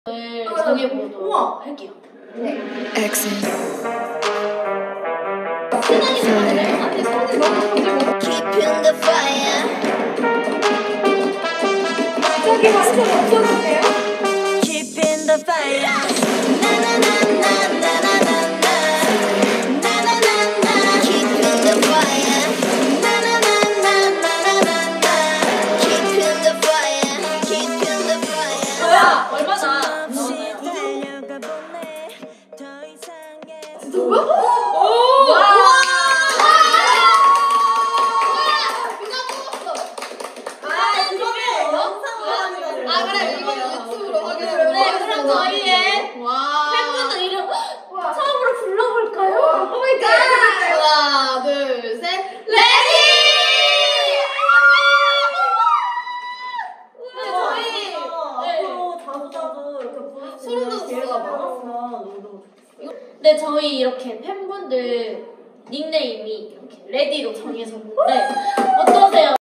정해보도록 할게요. 네. Keeping the fire. 저기 완전 없어졌네요. Keeping the fire. Na na na na na na na na. Na na na na. Keeping the fire. Na na na na na na na na. Keeping the fire. Keeping the fire. 뭐야? 얼마나? 누구? 오! 와! 그래, 이거 유튜브로 확인해요. 네, 그럼 저희의 팬분들 이름 처음으로 불러볼까요? 오마이갓! 하나, 둘, 셋, 레디! 저희 앞으로 자주자주 이렇게 부를 수 있는 기회가 많았으면 너무 좋겠어요. 네, 저희 이렇게 팬분들 닉네임이 이렇게 레디로 정해졌는데 어떠세요?